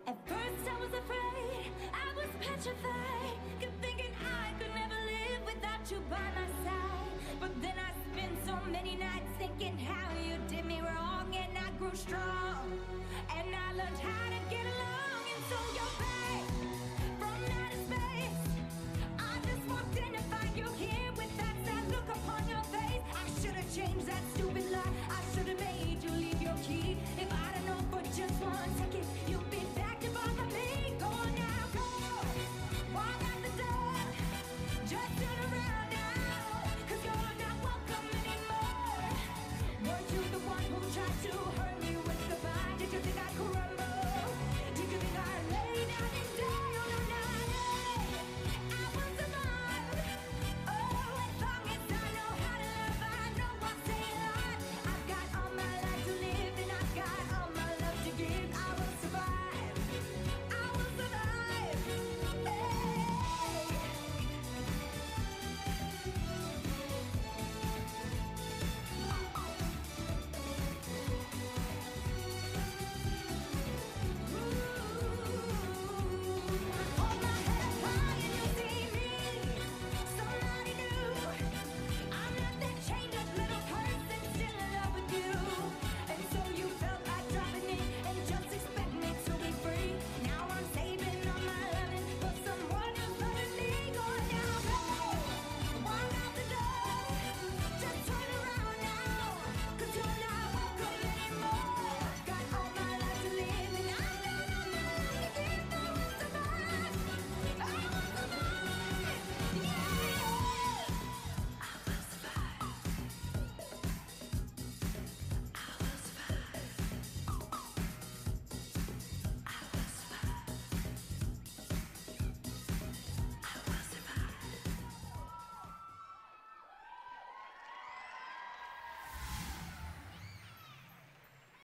At first I was afraid, I was petrified, kept thinking I could never live without you by my side. But then I spent so many nights thinking how you did me wrong, and I grew strong, and I learned how to get along. And so you're back from outer space. I just walked in to find you here with that sad look upon your face. I should have changed that stupid lie, I should have made you leave your key. If I'd have known for just 1 second